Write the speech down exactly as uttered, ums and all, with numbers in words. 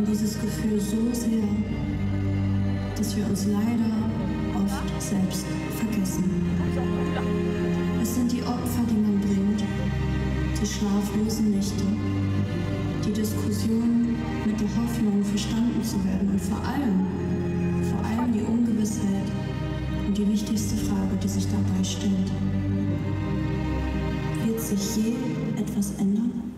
in dieses Gefühl so sehr, dass wir uns leider oft selbst vergessen. Es sind die Opfer, die man bringt, die schlaflosen Nächte, die Diskussionen mit der Hoffnung, verstanden zu werden und vor allem, vor allem die Ungewissheit und die wichtigste Frage, die sich dabei stellt: Wird sich je etwas ändern?